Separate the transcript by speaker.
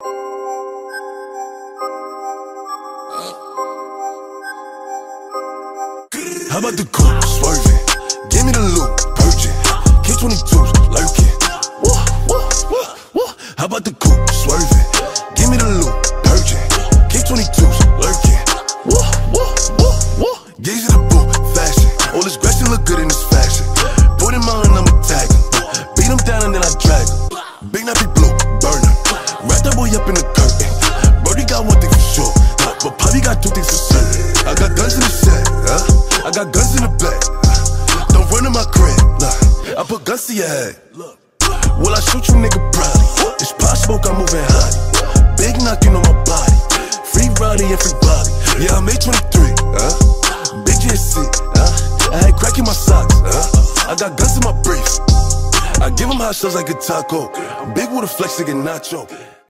Speaker 1: How about the coupe swerving? Give me the loot, purging. K22s lurking. Woo, woo, woo, woo. How about the coupe swerving? Give me the loot, purging. K22s lurking. Woo, woo, woo, woo. Gaze at the boot, fashion. All this Gretchen look good in this fashion. Put him on and I'm attacking. Beat him down and then I drag him. Big nappy blue, burn him. Wrap that boy up in the curtain. Brody got one thing for sure, but Poppy got two things for certain. I got guns in the set, I got guns in the back. Don't run in my crib, nah. I put guns to your head. Will I shoot you, nigga, probably? It's pop smoke, I'm moving hot. Big knocking on my body. Free Roddy and free Bobby. Yeah, I'm 823, Big GSC, I had crack in my socks, I got guns in my brief. I give him hot shots like a taco. Big with a flex, nigga, nacho.